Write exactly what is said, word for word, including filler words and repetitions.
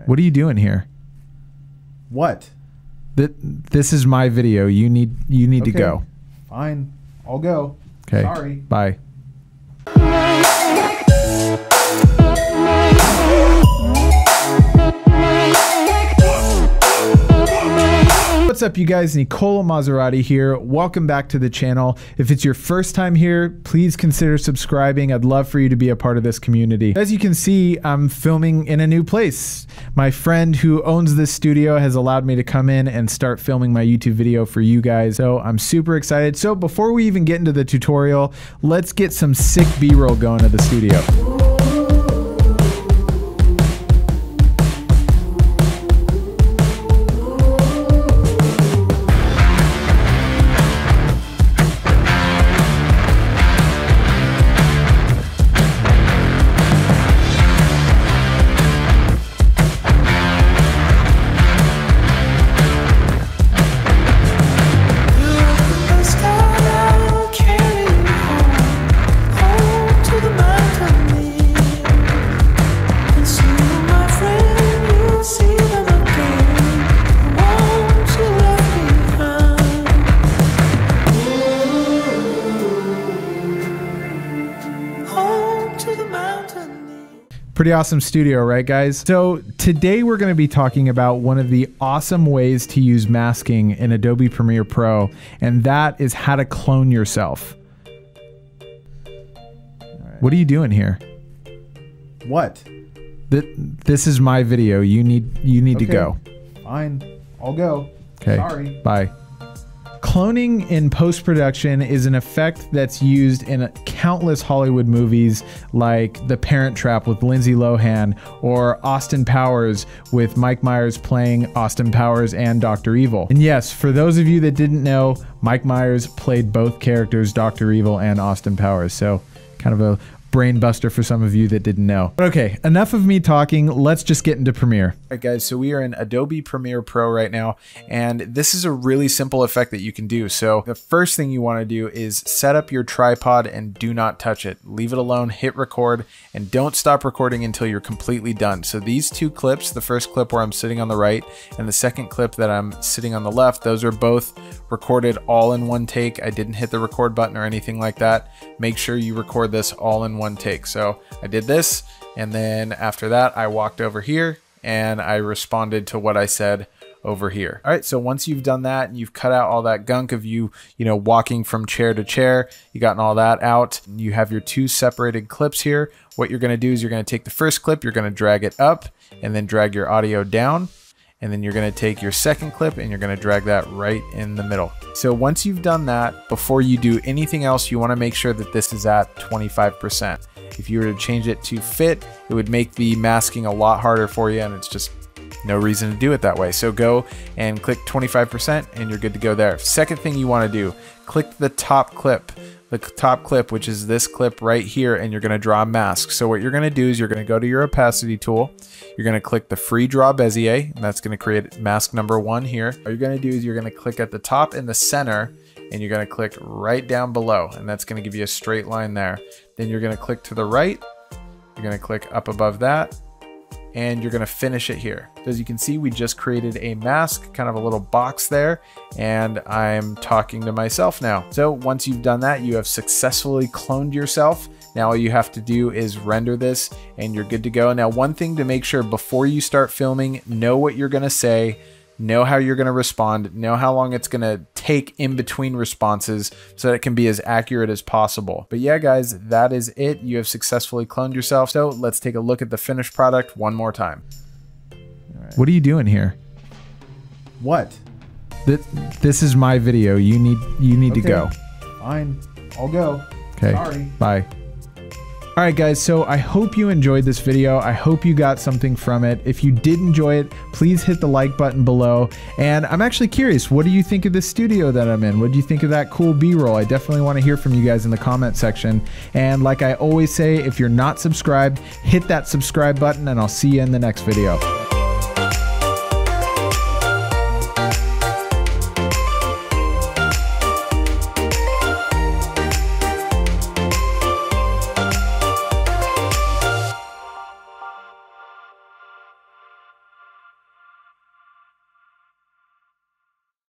What are you doing here? What? Th this is my video. You need you need Okay. to go. Fine. I'll go. Okay. Sorry. Bye. What's up, you guys? Nicola Maserati here. Welcome back to the channel. If it's your first time here, please consider subscribing. I'd love for you to be a part of this community. As you can see, I'm filming in a new place. My friend who owns this studio has allowed me to come in and start filming my YouTube video for you guys. So I'm super excited. So before we even get into the tutorial, let's get some sick B-roll going at the studio. Pretty awesome studio, right guys? So today we're going to be talking about one of the awesome ways to use masking in Adobe Premiere Pro, and that is how to clone yourself. Right. What are you doing here? What? Th this is my video. You need you need Okay. to go. Fine. I'll go. Okay. Sorry. Bye. Cloning in post-production is an effect that's used in countless Hollywood movies like The Parent Trap with Lindsay Lohan or Austin Powers with Mike Myers playing Austin Powers and Doctor Evil. And yes, for those of you that didn't know, Mike Myers played both characters, Doctor Evil and Austin Powers. So kind of a brain buster for some of you that didn't know. But okay, enough of me talking. Let's just get into Premiere. All right, guys, so we are in Adobe Premiere Pro right now, and this is a really simple effect that you can do. So the first thing you want to do is set up your tripod and do not touch it. Leave it alone, hit record, and don't stop recording until you're completely done. So these two clips, the first clip where I'm sitting on the right and the second clip that I'm sitting on the left, those are both recorded all in one take. I didn't hit the record button or anything like that. Make sure you record this all in one take. So I did this, and then after that I walked over here and I responded to what I said over here. All right, so once you've done that and you've cut out all that gunk of you, you know, walking from chair to chair, you gotten all that out, you have your two separated clips here. What you're gonna do is you're gonna take the first clip, you're gonna drag it up and then drag your audio down. And then you're gonna take your second clip and you're gonna drag that right in the middle. So once you've done that, before you do anything else, you wanna make sure that this is at twenty-five percent. If you were to change it to fit, it would make the masking a lot harder for you, and it's just no reason to do it that way. So go and click twenty-five percent and you're good to go there. Second thing you wanna do, click the top clip. The top clip, which is this clip right here, and you're going to draw a mask. So what you're going to do is you're going to go to your opacity tool. You're going to click the free draw Bezier, and that's going to create mask number one here. What you're going to do is you're going to click at the top in the center, and you're going to click right down below, and that's going to give you a straight line there. Then you're going to click to the right. You're going to click up above that, and you're going to finish it here. As you can see, we just created a mask, kind of a little box there, and I'm talking to myself now. So once you've done that, you have successfully cloned yourself. Now all you have to do is render this and you're good to go. Now, one thing to make sure before you start filming, know what you're going to say, know how you're going to respond, know how long it's going to take in between responses so that it can be as accurate as possible. But yeah, guys, that is it. You have successfully cloned yourself. So let's take a look at the finished product one more time. All right. What are you doing here? What? Th this is my video. You need you need Okay. to go. Fine. I'll go. Okay. Sorry. Bye. All right, guys, so I hope you enjoyed this video. I hope you got something from it. If you did enjoy it, please hit the like button below. And I'm actually curious, what do you think of this studio that I'm in? What do you think of that cool B-roll? I definitely want to hear from you guys in the comment section. And like I always say, if you're not subscribed, hit that subscribe button and I'll see you in the next video.